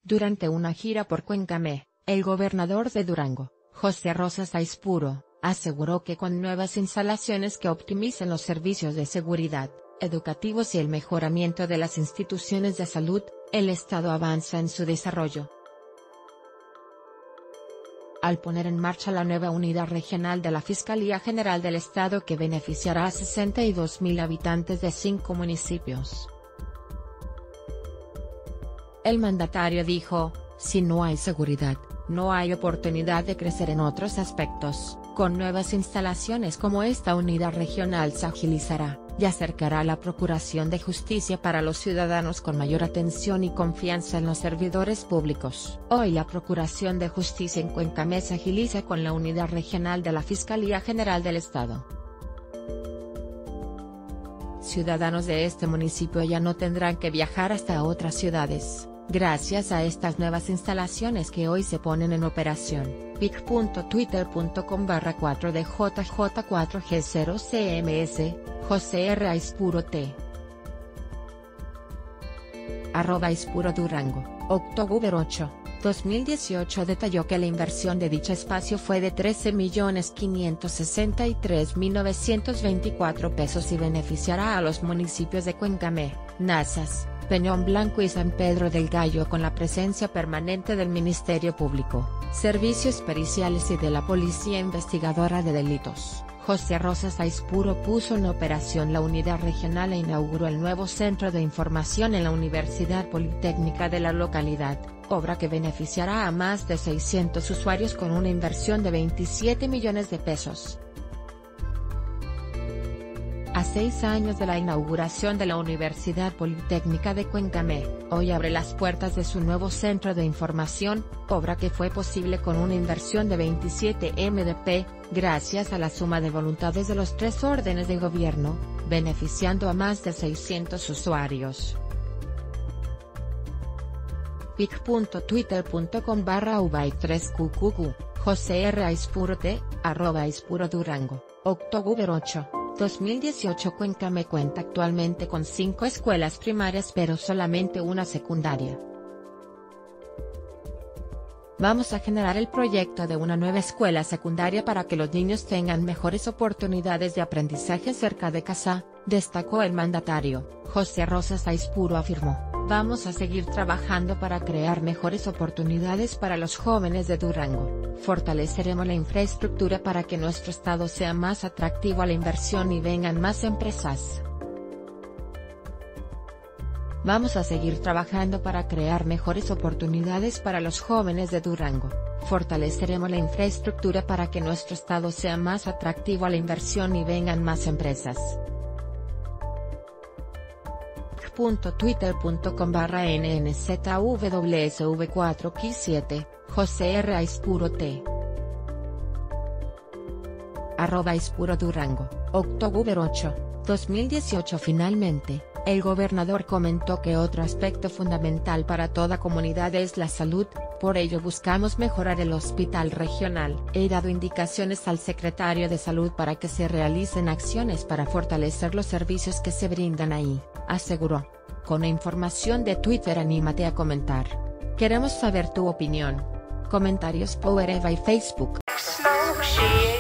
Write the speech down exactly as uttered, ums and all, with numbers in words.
Durante una gira por Cuencamé, el gobernador de Durango, José Rosas Aispuro, aseguró que con nuevas instalaciones que optimicen los servicios de seguridad, educativos y el mejoramiento de las instituciones de salud, el Estado avanza en su desarrollo. Al poner en marcha la nueva unidad regional de la Fiscalía General del Estado que beneficiará a sesenta y dos mil habitantes de cinco municipios. El mandatario dijo, si no hay seguridad, no hay oportunidad de crecer en otros aspectos. Con nuevas instalaciones como esta unidad regional se agilizará y acercará la procuración de justicia para los ciudadanos con mayor atención y confianza en los servidores públicos. Hoy la procuración de justicia en Cuencamé se agiliza con la unidad regional de la Fiscalía General del Estado. Ciudadanos de este municipio ya no tendrán que viajar hasta otras ciudades, gracias a estas nuevas instalaciones que hoy se ponen en operación. pic punto twitter punto com barra cuatro d j j cuatro g cero c m s, José R. Aispuro T. Arroba Aispuro Durango, October ocho, dos mil dieciocho detalló que la inversión de dicho espacio fue de trece millones quinientos sesenta y tres mil novecientos veinticuatro pesos y beneficiará a los municipios de Cuencamé, Nazas, Peñón Blanco y San Pedro del Gallo con la presencia permanente del Ministerio Público, Servicios Periciales y de la Policía Investigadora de Delitos. José Rosas Aispuro puso en operación la unidad regional e inauguró el nuevo Centro de Información en la Universidad Politécnica de la localidad, obra que beneficiará a más de seiscientos usuarios con una inversión de veintisiete millones de pesos. A seis años de la inauguración de la Universidad Politécnica de Cuencamé, hoy abre las puertas de su nuevo Centro de Información, obra que fue posible con una inversión de veintisiete millones de pesos, gracias a la suma de voluntades de los tres órdenes de gobierno, beneficiando a más de seiscientos usuarios. pic punto twitter punto com barra ubay tres q q q, José R. Aispuro T, arroba Aispuro Durango, October ocho, dos mil dieciocho. Cuencamé cuenta actualmente con cinco escuelas primarias pero solamente una secundaria. Vamos a generar el proyecto de una nueva escuela secundaria para que los niños tengan mejores oportunidades de aprendizaje cerca de casa, destacó el mandatario. José Rosas Aispuro afirmó, vamos a seguir trabajando para crear mejores oportunidades para los jóvenes de Durango, fortaleceremos la infraestructura para que nuestro estado sea más atractivo a la inversión y vengan más empresas. Vamos a seguir trabajando para crear mejores oportunidades para los jóvenes de Durango, fortaleceremos la infraestructura para que nuestro estado sea más atractivo a la inversión y vengan más empresas. pic punto twitter punto com barra n n z w s v cuatro q siete, José R. Aispuro T. Arroba Aispuro Durango, October ocho, dos mil dieciocho. Finalmente, el gobernador comentó que otro aspecto fundamental para toda comunidad es la salud, por ello buscamos mejorar el hospital regional. He dado indicaciones al secretario de Salud para que se realicen acciones para fortalecer los servicios que se brindan ahí, aseguró. Con la información de Twitter anímate a comentar. Queremos saber tu opinión. Comentarios por Eva y Facebook.